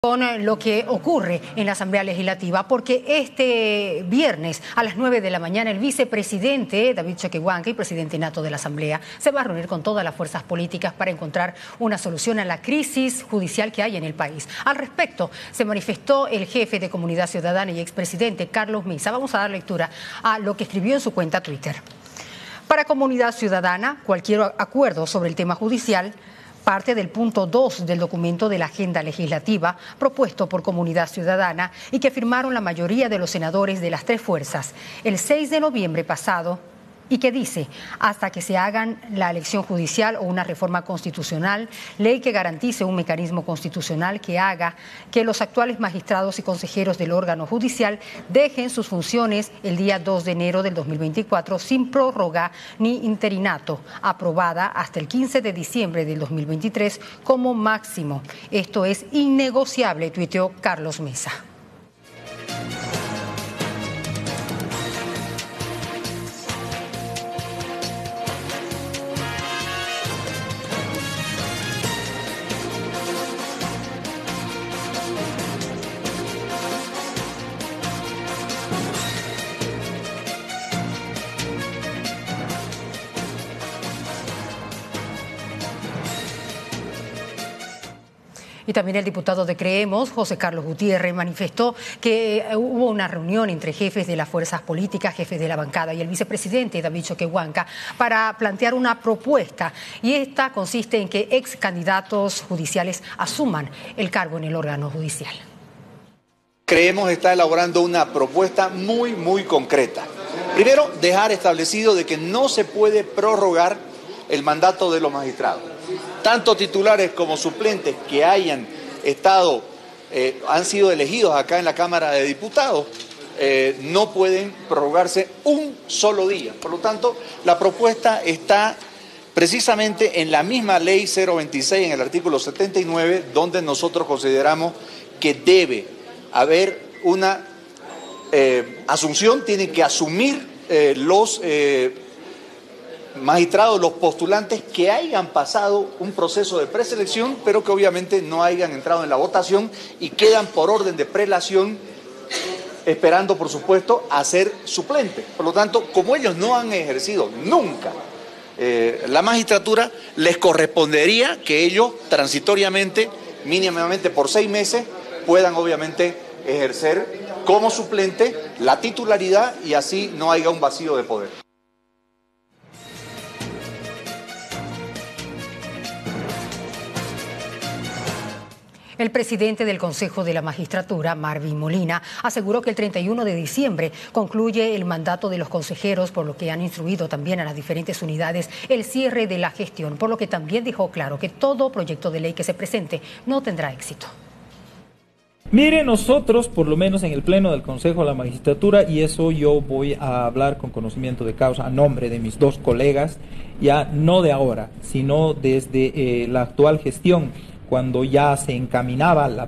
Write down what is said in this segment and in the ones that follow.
Con lo que ocurre en la Asamblea Legislativa, porque este viernes a las 9 de la mañana el vicepresidente David Choquehuanca y presidente nato de la Asamblea se va a reunir con todas las fuerzas políticas para encontrar una solución a la crisis judicial que hay en el país. Al respecto, se manifestó el jefe de Comunidad Ciudadana y expresidente Carlos Mesa. Vamos a dar lectura a lo que escribió en su cuenta Twitter. Para Comunidad Ciudadana, cualquier acuerdo sobre el tema judicial parte del punto 2 del documento de la agenda legislativa propuesto por Comunidad Ciudadana y que firmaron la mayoría de los senadores de las tres fuerzas el 6 de noviembre pasado, y que dice: hasta que se hagan la elección judicial o una reforma constitucional, ley que garantice un mecanismo constitucional que haga que los actuales magistrados y consejeros del órgano judicial dejen sus funciones el día 2 de enero del 2024 sin prórroga ni interinato, aprobada hasta el 15 de diciembre del 2023 como máximo. Esto es innegociable, tuiteó Carlos Mesa. Y también el diputado de Creemos, José Carlos Gutiérrez, manifestó que hubo una reunión entre jefes de las fuerzas políticas, jefes de la bancada y el vicepresidente David Choquehuanca para plantear una propuesta. Y esta consiste en que ex candidatos judiciales asuman el cargo en el órgano judicial. Creemos está elaborando una propuesta muy concreta. Primero, dejar establecido de que no se puede prorrogar el mandato de los magistrados. Tanto titulares como suplentes que hayan estado, han sido elegidos acá en la Cámara de Diputados, no pueden prorrogarse un solo día. Por lo tanto, la propuesta está precisamente en la misma Ley 026, en el artículo 79, donde nosotros consideramos que debe haber una asunción, tienen que asumir los magistrados, los postulantes que hayan pasado un proceso de preselección, pero que obviamente no hayan entrado en la votación y quedan por orden de prelación, esperando, por supuesto, a ser suplentes. Por lo tanto, como ellos no han ejercido nunca la magistratura, les correspondería que ellos transitoriamente, mínimamente por 6 meses, puedan obviamente ejercer como suplente la titularidad y así no haya un vacío de poder. El presidente del Consejo de la Magistratura, Marvin Molina, aseguró que el 31 de diciembre concluye el mandato de los consejeros, por lo que han instruido también a las diferentes unidades el cierre de la gestión, por lo que también dejó claro que todo proyecto de ley que se presente no tendrá éxito. Mire, nosotros, por lo menos en el Pleno del Consejo de la Magistratura, y eso yo voy a hablar con conocimiento de causa a nombre de mis dos colegas, ya no de ahora, sino desde la actual gestión, cuando ya se encaminaba el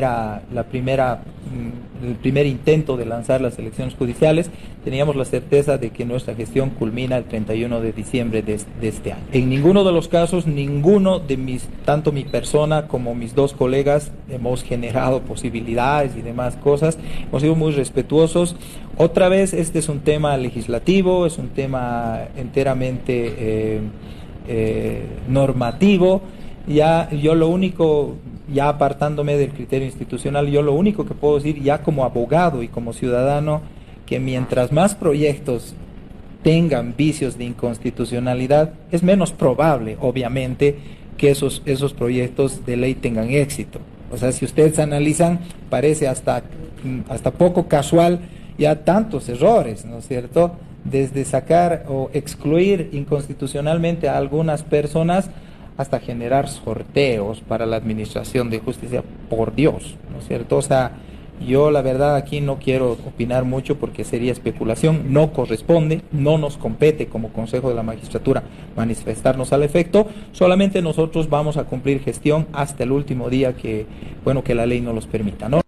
primer intento de lanzar las elecciones judiciales, teníamos la certeza de que nuestra gestión culmina el 31 de diciembre de este año. En ninguno de los casos, ninguno de tanto mi persona como mis dos colegas, hemos generado posibilidades y demás cosas, hemos sido muy respetuosos. Otra vez, este es un tema legislativo, es un tema enteramente normativo. Ya yo lo único, ya apartándome del criterio institucional, yo lo único que puedo decir ya como abogado y como ciudadano, que mientras más proyectos tengan vicios de inconstitucionalidad, es menos probable, obviamente, que esos proyectos de ley tengan éxito. O sea, si ustedes analizan, parece hasta poco casual ya tantos errores, ¿no es cierto? Desde sacar o excluir inconstitucionalmente a algunas personas, hasta generar sorteos para la administración de justicia, por Dios, ¿no es cierto? O sea, yo la verdad aquí no quiero opinar mucho porque sería especulación, no corresponde, no nos compete como Consejo de la Magistratura manifestarnos al efecto, solamente nosotros vamos a cumplir gestión hasta el último día que la ley nos los permita, ¿no?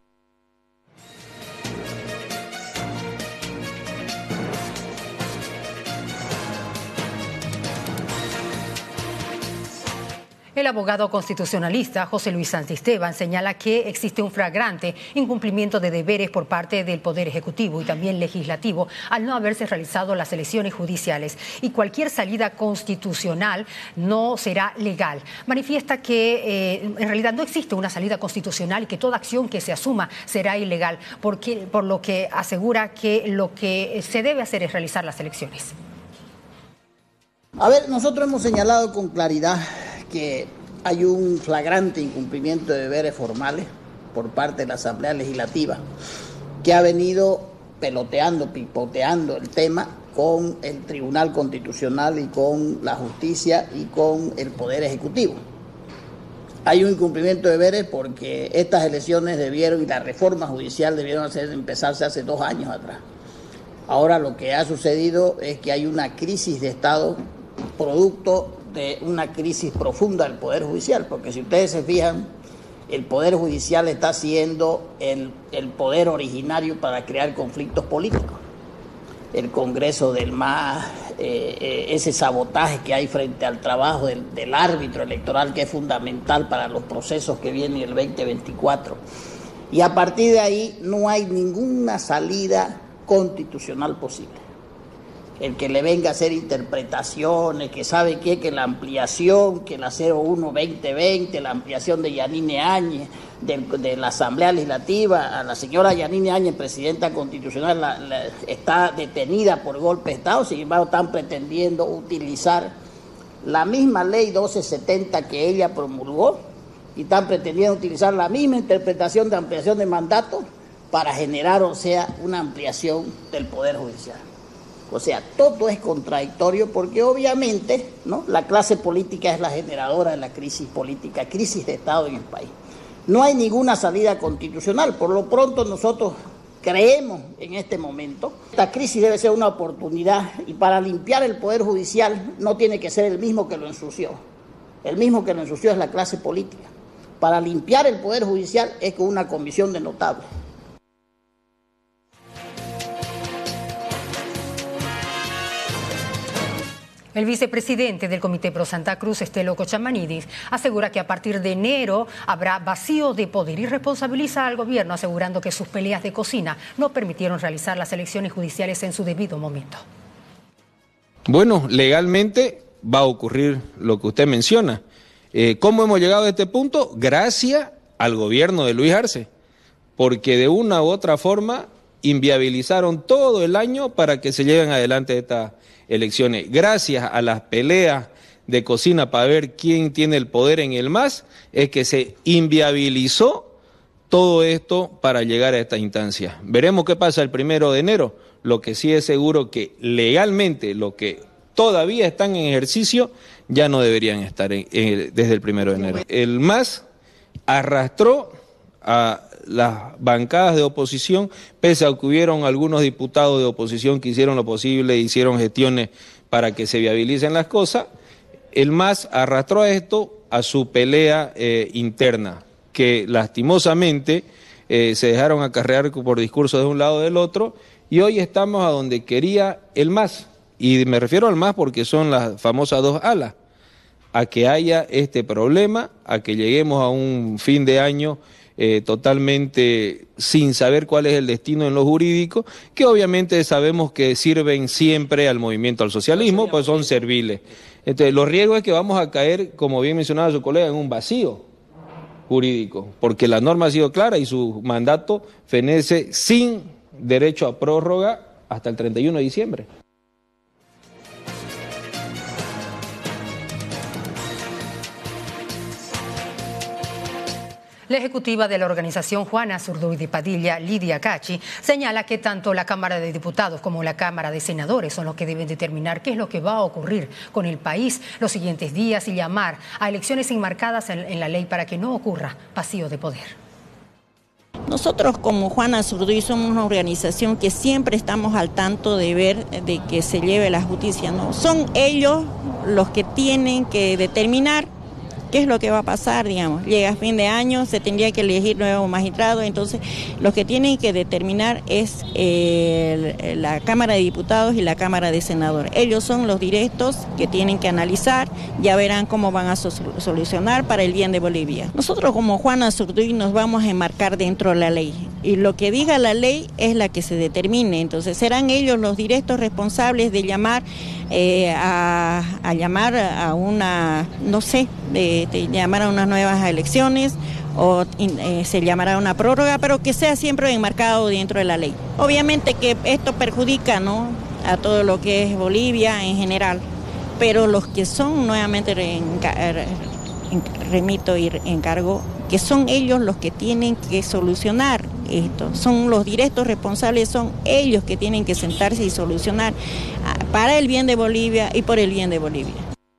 El abogado constitucionalista José Luis Santisteban señala que existe un flagrante incumplimiento de deberes por parte del Poder Ejecutivo y también Legislativo al no haberse realizado las elecciones judiciales, y cualquier salida constitucional no será legal. Manifiesta que en realidad no existe una salida constitucional y que toda acción que se asuma será ilegal, por lo que asegura que lo que se debe hacer es realizar las elecciones. A ver, nosotros hemos señalado con claridad que hay un flagrante incumplimiento de deberes formales por parte de la Asamblea Legislativa, que ha venido pipoteando el tema con el Tribunal Constitucional y con la Justicia y con el Poder Ejecutivo. Hay un incumplimiento de deberes porque estas elecciones y la reforma judicial debieron empezarse hace 2 años atrás. Ahora lo que ha sucedido es que hay una crisis de Estado producto de una crisis profunda del Poder Judicial, porque si ustedes se fijan, el Poder Judicial está siendo el poder originario para crear conflictos políticos. El Congreso del MAS, ese sabotaje que hay frente al trabajo del árbitro electoral, que es fundamental para los procesos que vienen el 2024. Y a partir de ahí no hay ninguna salida constitucional posible. El que le venga a hacer interpretaciones, que sabe qué, que la ampliación, que la 01-2020, la ampliación de Yanine Áñez, de la Asamblea Legislativa, a la señora Yanine Áñez, presidenta constitucional, está detenida por golpe de Estado. Sin embargo, están pretendiendo utilizar la misma ley 1270 que ella promulgó y están pretendiendo utilizar la misma interpretación de ampliación de mandato para generar, una ampliación del Poder Judicial. O sea, todo es contradictorio porque obviamente, ¿no?, la clase política es la generadora de la crisis política, crisis de Estado en el país. No hay ninguna salida constitucional. Por lo pronto nosotros creemos en este momento, esta crisis debe ser una oportunidad, y para limpiar el Poder Judicial no tiene que ser el mismo que lo ensució. El mismo que lo ensució es la clase política. Para limpiar el Poder Judicial es con una comisión de notables. El vicepresidente del Comité Pro Santa Cruz, Estelo Cochamanidis, asegura que a partir de enero habrá vacío de poder y responsabiliza al gobierno, asegurando que sus peleas de cocina no permitieron realizar las elecciones judiciales en su debido momento. Bueno, legalmente va a ocurrir lo que usted menciona. ¿Cómo hemos llegado a este punto? Gracias al gobierno de Luis Arce, porque de una u otra forma inviabilizaron todo el año para que se lleven adelante estas elecciones. Gracias a las peleas de cocina para ver quién tiene el poder en el MAS, es que se inviabilizó todo esto para llegar a esta instancia. Veremos qué pasa el 1 de enero. Lo que sí es seguro que legalmente lo que todavía están en ejercicio ya no deberían estar desde el 1 de enero. El MAS arrastró a las bancadas de oposición, pese a que hubieron algunos diputados de oposición que hicieron lo posible, hicieron gestiones para que se viabilicen las cosas. El MAS arrastró a esto a su pelea interna, que lastimosamente se dejaron acarrear por discursos de un lado o del otro, y hoy estamos a donde quería el MAS, y me refiero al MAS porque son las famosas 2 alas, a que haya este problema, a que lleguemos a un fin de año totalmente sin saber cuál es el destino en lo jurídico, que obviamente sabemos que sirven siempre al movimiento al socialismo, pues son serviles. Entonces, los riesgos es que vamos a caer, como bien mencionaba su colega, en un vacío jurídico, porque la norma ha sido clara y su mandato fenece sin derecho a prórroga hasta el 31 de diciembre. La ejecutiva de la organización Juana Zurduy de Padilla, Lidia Cachi, señala que tanto la Cámara de Diputados como la Cámara de Senadores son los que deben determinar qué es lo que va a ocurrir con el país los siguientes días y llamar a elecciones enmarcadas en la ley para que no ocurra vacío de poder. Nosotros como Juana Zurduy somos una organización que siempre estamos al tanto de ver de que se lleve la justicia, ¿no? Son ellos los que tienen que determinar ¿qué es lo que va a pasar, digamos? Llega fin de año, se tendría que elegir nuevo magistrado, entonces lo que tienen que determinar es la Cámara de Diputados y la Cámara de Senadores. Ellos son los directos que tienen que analizar, ya verán cómo van a solucionar para el bien de Bolivia. Nosotros como Juana Zurduy nos vamos a enmarcar dentro de la ley, y lo que diga la ley es la que se determine, entonces serán ellos los directos responsables de llamar a llamar a una, no sé, de llamar a unas nuevas elecciones o se llamará una prórroga, pero que sea siempre enmarcado dentro de la ley. Obviamente que esto perjudica, ¿no?, a todo lo que es Bolivia en general, pero los que son, nuevamente remito y encargo, que son ellos los que tienen que solucionar esto, son los directos responsables, son ellos que tienen que sentarse y solucionar para el bien de Bolivia y por el bien de Bolivia.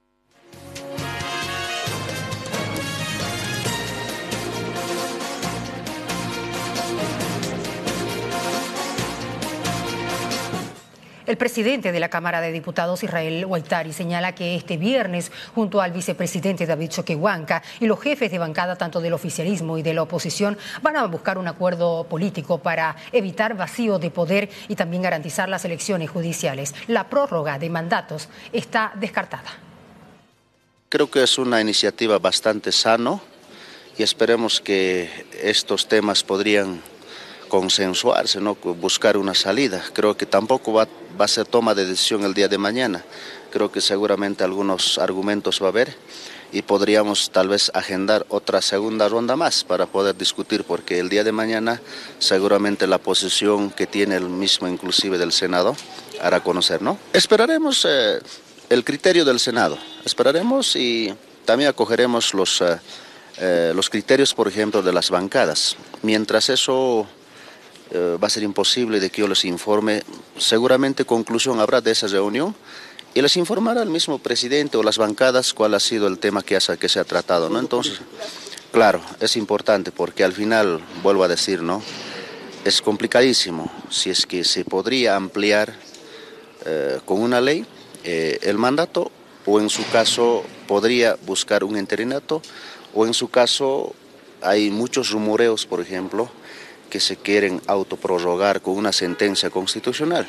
El presidente de la Cámara de Diputados, Israel Huaytari, señala que este viernes, junto al vicepresidente David Choquehuanca y los jefes de bancada tanto del oficialismo y de la oposición, van a buscar un acuerdo político para evitar vacío de poder y también garantizar las elecciones judiciales. La prórroga de mandatos está descartada. Creo que es una iniciativa bastante sana y esperemos que estos temas podrían consensuarse, ¿no?, buscar una salida. Creo que tampoco va a ser toma de decisión el día de mañana. Creo que seguramente algunos argumentos va a haber y podríamos tal vez agendar otra segunda ronda más para poder discutir, porque el día de mañana seguramente la posición que tiene el mismo, inclusive del Senado, hará conocer, ¿no? Esperaremos el criterio del Senado, esperaremos y también acogeremos los criterios, por ejemplo, de las bancadas. Mientras eso va a ser imposible de que yo les informe, seguramente conclusión habrá de esa reunión y les informará el mismo presidente o las bancadas cuál ha sido el tema que se ha tratado, ¿no? Entonces, claro, es importante porque al final, vuelvo a decir, ¿no?, es complicadísimo si es que se podría ampliar con una ley el mandato, o en su caso podría buscar un interinato, o en su caso hay muchos rumoreos, por ejemplo, que se quieren autoprorrogar con una sentencia constitucional.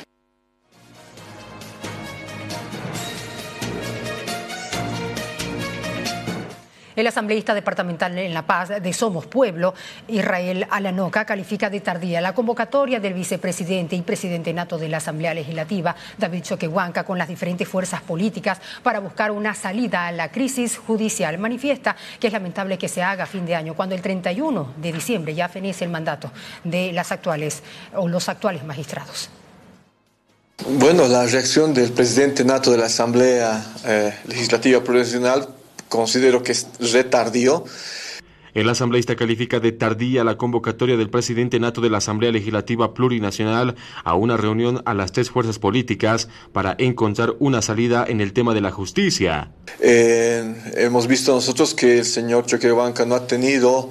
El asambleísta departamental en La Paz de Somos Pueblo, Israel Alanoca, califica de tardía la convocatoria del vicepresidente y presidente nato de la Asamblea Legislativa, David Choquehuanca, con las diferentes fuerzas políticas para buscar una salida a la crisis judicial. Manifiesta que es lamentable que se haga a fin de año, cuando el 31 de diciembre ya fenece el mandato de los actuales magistrados. Bueno, la reacción del presidente nato de la Asamblea Legislativa Plurinacional considero que es retardío. El asambleísta califica de tardía la convocatoria del presidente nato de la Asamblea Legislativa Plurinacional a una reunión a las tres fuerzas políticas para encontrar una salida en el tema de la justicia. Hemos visto nosotros que el señor Choquehuanca no ha tenido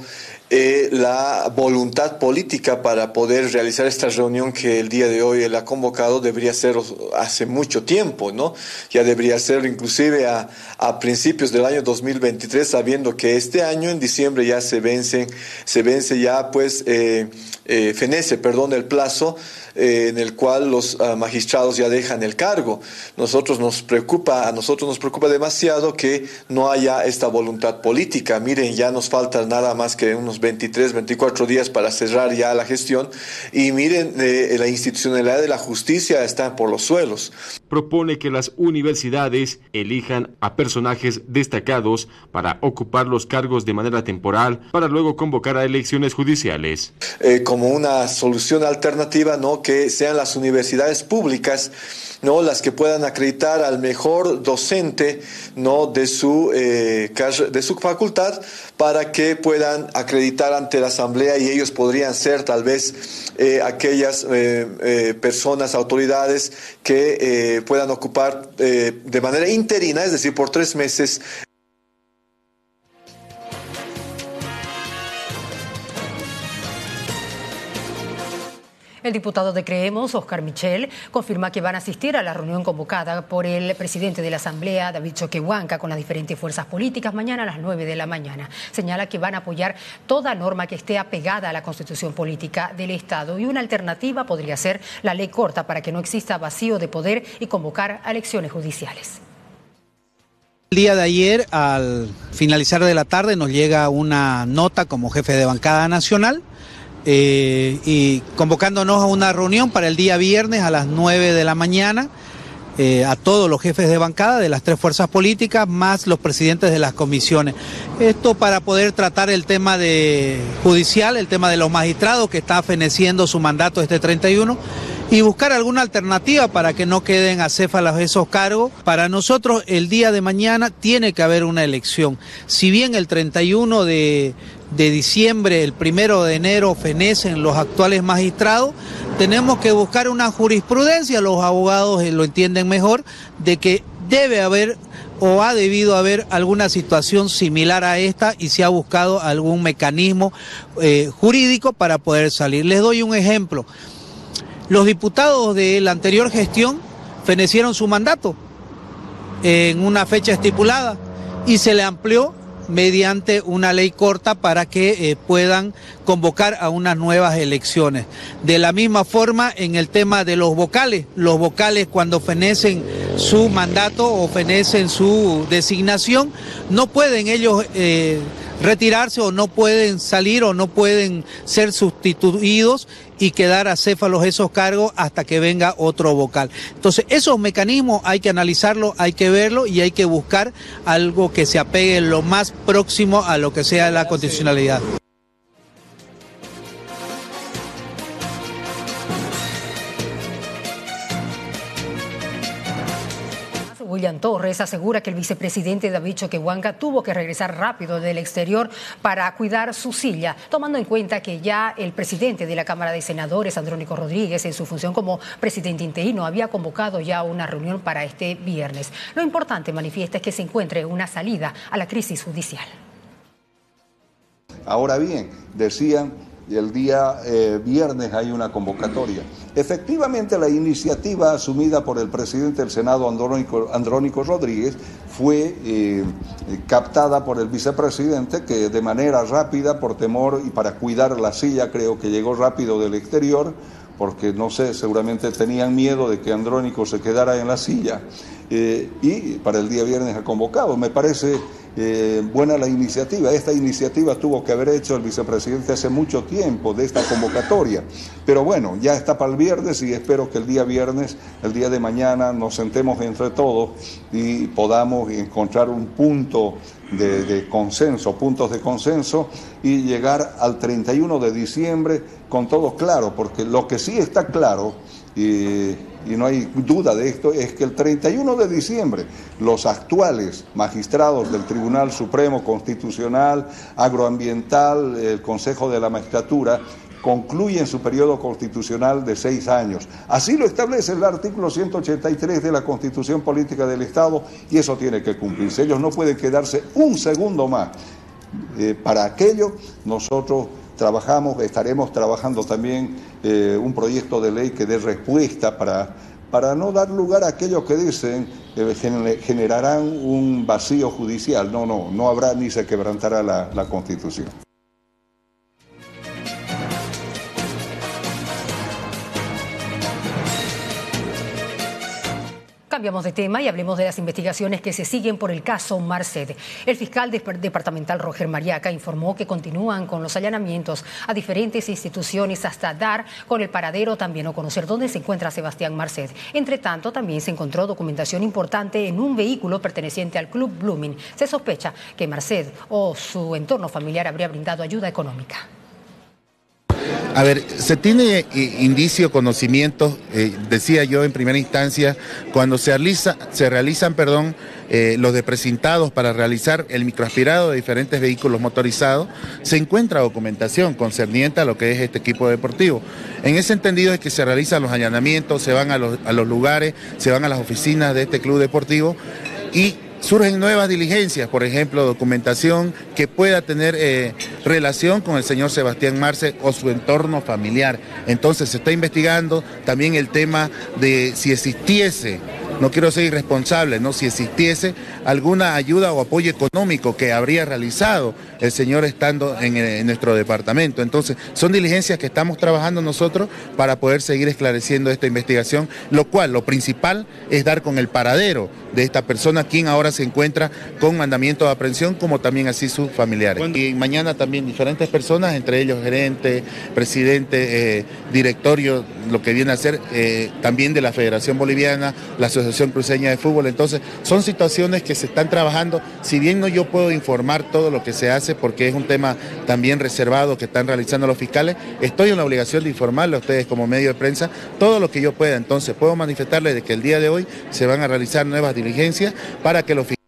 la voluntad política para poder realizar esta reunión que el día de hoy él ha convocado. Debería ser hace mucho tiempo, ¿no? Ya debería ser inclusive a principios del año 2023, sabiendo que este año en diciembre ya se vence ya, pues, fenece, el plazo en el cual los magistrados ya dejan el cargo. A nosotros nos preocupa demasiado que no haya esta voluntad política. Miren, ya nos faltan nada más que unos 23, 24 días para cerrar ya la gestión, y miren, la institucionalidad de la justicia está por los suelos. Propone que las universidades elijan a personajes destacados para ocupar los cargos de manera temporal, para luego convocar a elecciones judiciales. Como una solución alternativa, ¿no?, que sean las universidades públicas, ¿no?, las que puedan acreditar al mejor docente, ¿no?, de su facultad, para que puedan acreditar ante la Asamblea, y ellos podrían ser tal vez aquellas personas, autoridades que puedan ocupar de manera interina, es decir, por 3 meses. El diputado de Creemos, Oscar Michel, confirma que van a asistir a la reunión convocada por el presidente de la Asamblea, David Choquehuanca, con las diferentes fuerzas políticas mañana a las 9 de la mañana. Señala que van a apoyar toda norma que esté apegada a la Constitución política del Estado, y una alternativa podría ser la ley corta para que no exista vacío de poder y convocar a elecciones judiciales. El día de ayer, al finalizar de la tarde, nos llega una nota como jefe de bancada nacional y convocándonos a una reunión para el día viernes a las 9 de la mañana a todos los jefes de bancada de las tres fuerzas políticas, más los presidentes de las comisiones. Esto para poder tratar el tema judicial, el tema de los magistrados que está feneciendo su mandato este 31, y buscar alguna alternativa para que no queden acéfalos esos cargos. Para nosotros el día de mañana tiene que haber una elección. Si bien el 31 de diciembre, el 1 de enero fenecen los actuales magistrados, tenemos que buscar una jurisprudencia, los abogados lo entienden mejor, de que debe haber o ha debido haber alguna situación similar a esta y se ha buscado algún mecanismo jurídico para poder salir. Les doy un ejemplo. Los diputados de la anterior gestión fenecieron su mandato en una fecha estipulada y se le amplió mediante una ley corta para que puedan convocar a unas nuevas elecciones. De la misma forma, en el tema de los vocales cuando fenecen su mandato o fenecen su designación, no pueden ellos retirarse o no pueden salir o no pueden ser sustituidos y quedar acéfalos esos cargos hasta que venga otro vocal. Entonces, esos mecanismos hay que analizarlos, hay que verlo y hay que buscar algo que se apegue lo más próximo a lo que sea la constitucionalidad. William Torres asegura que el vicepresidente David Choquehuanca tuvo que regresar rápido del exterior para cuidar su silla, tomando en cuenta que ya el presidente de la Cámara de Senadores, Andrónico Rodríguez, en su función como presidente interino, había convocado ya una reunión para este viernes. Lo importante, manifiesta, es que se encuentre una salida a la crisis judicial. Ahora bien, decían, el día viernes hay una convocatoria. Efectivamente, la iniciativa asumida por el presidente del Senado, Andrónico Rodríguez, fue captada por el vicepresidente, que de manera rápida, por temor y para cuidar la silla, creo que llegó rápido del exterior, porque no sé, seguramente tenían miedo de que Andrónico se quedara en la silla, y para el día viernes ha convocado. Me parece buena la iniciativa. Esta iniciativa tuvo que haber hecho el vicepresidente hace mucho tiempo, de esta convocatoria, pero bueno, ya está para el viernes y espero que el día viernes, el día de mañana, nos sentemos entre todos y podamos encontrar un punto de consenso, puntos de consenso, y llegar al 31 de diciembre con todo claro, porque lo que sí está claro, y no hay duda de esto, es que el 31 de diciembre los actuales magistrados del Tribunal Supremo Constitucional, Agroambiental, el Consejo de la Magistratura, concluyen su periodo constitucional de 6 años. Así lo establece el artículo 183 de la Constitución Política del Estado, y eso tiene que cumplirse. Ellos no pueden quedarse un segundo más. Para aquello nosotros estaremos trabajando también un proyecto de ley que dé respuesta para no dar lugar a aquellos que dicen generarán un vacío judicial. No habrá ni se quebrantará la Constitución. Cambiamos de tema y hablemos de las investigaciones que se siguen por el caso Marced. El fiscal departamental Roger Mariaca informó que continúan con los allanamientos a diferentes instituciones hasta dar con el paradero también o conocer dónde se encuentra Sebastián Marced. Entre tanto, también se encontró documentación importante en un vehículo perteneciente al Club Blooming. Se sospecha que Marced o su entorno familiar habría brindado ayuda económica. A ver, se tiene indicio, conocimiento, decía yo en primera instancia, cuando se realizan los desprecintados para realizar el microaspirado de diferentes vehículos motorizados, se encuentra documentación concerniente a lo que es este equipo deportivo. En ese entendido es que se realizan los allanamientos, se van a los lugares, se van a las oficinas de este club deportivo y surgen nuevas diligencias, por ejemplo, documentación que pueda tener relación con el señor Sebastián Marce o su entorno familiar. Entonces se está investigando también el tema de si existiese, no quiero ser irresponsable, ¿no? Si existiese alguna ayuda o apoyo económico que habría realizado el señor estando en nuestro departamento. Entonces, son diligencias que estamos trabajando nosotros para poder seguir esclareciendo esta investigación, lo cual, lo principal es dar con el paradero de esta persona, quien ahora se encuentra con mandamiento de aprehensión, como también así sus familiares. Y mañana también diferentes personas, entre ellos gerente, presidente, directorio, lo que viene a ser también de la Federación Boliviana, la Asociación Cruceña de Fútbol. Entonces, son situaciones que se están trabajando, si bien no yo puedo informar todo lo que se hace, porque es un tema también reservado que están realizando los fiscales, estoy en la obligación de informarle a ustedes como medio de prensa todo lo que yo pueda. Entonces, puedo manifestarles de que el día de hoy se van a realizar nuevas diligencias para que los fiscales...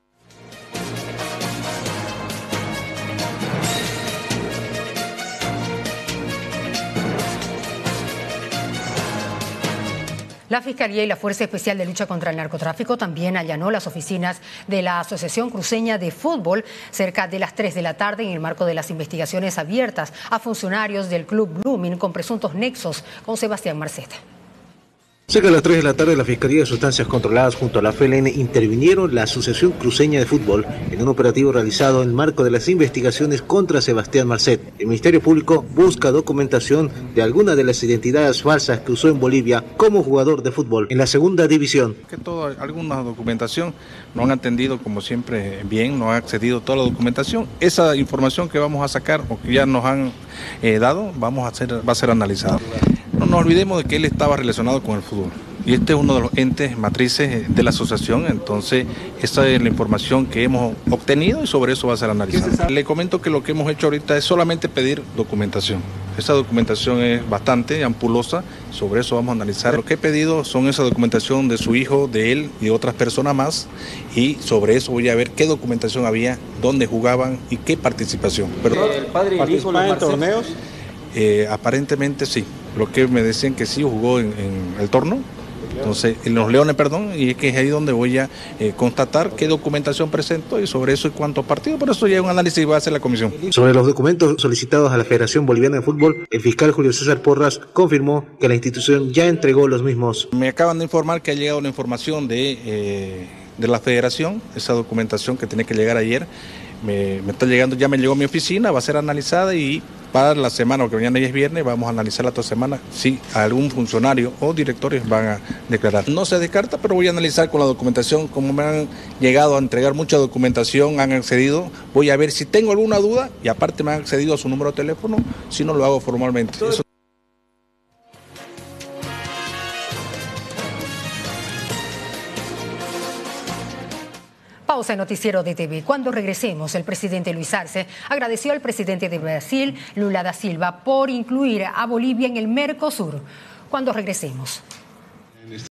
La Fiscalía y la Fuerza Especial de Lucha contra el Narcotráfico también allanó las oficinas de la Asociación Cruceña de Fútbol cerca de las 3 de la tarde en el marco de las investigaciones abiertas a funcionarios del Club Blooming con presuntos nexos con Sebastián Marceta. Cerca de las 3 de la tarde, la Fiscalía de Sustancias Controladas junto a la FLN intervinieron la Asociación Cruceña de Fútbol en un operativo realizado en el marco de las investigaciones contra Sebastián Marcet. El Ministerio Público busca documentación de alguna de las identidades falsas que usó en Bolivia como jugador de fútbol en la segunda división. Alguna documentación no han atendido como siempre bien, no ha accedido toda la documentación. Esa información que vamos a sacar o que ya nos han dado, va a ser analizada. No nos olvidemos de que él estaba relacionado con el fútbol y este es uno de los entes matrices de la asociación, entonces esa es la información que hemos obtenido y sobre eso va a ser analizada. Le comento que lo que hemos hecho ahorita es solamente pedir documentación. Esa documentación es bastante ampulosa, sobre eso vamos a analizar. Lo que he pedido son esa documentación de su hijo, de él y de otras personas más, y sobre eso voy a ver qué documentación había, dónde jugaban y qué participación. ¿El padre y el hijo en torneos? Aparentemente sí, lo que me decían que sí jugó en el torno, entonces en los Leones, y es que es ahí donde voy a constatar qué documentación presento y sobre eso y cuántos partidos, por eso ya hay un análisis va a hacer la comisión. Sobre los documentos solicitados a la Federación Boliviana de Fútbol, el fiscal Julio César Porras confirmó que la institución ya entregó los mismos. Me acaban de informar que ha llegado la información de la Federación, esa documentación que tenía que llegar ayer, me está llegando, ya me llegó a mi oficina, va a ser analizada y para la semana, porque mañana ya es viernes, vamos a analizar la otra semana si algún funcionario o directores van a declarar. No se descarta, pero voy a analizar con la documentación, como me han llegado a entregar mucha documentación, han accedido, voy a ver si tengo alguna duda y aparte me han accedido a su número de teléfono, si no lo hago formalmente. Eso. Pausa en Noticiero de TV. Cuando regresemos, el presidente Luis Arce agradeció al presidente de Brasil, Lula da Silva, por incluir a Bolivia en el Mercosur. Cuando regresemos.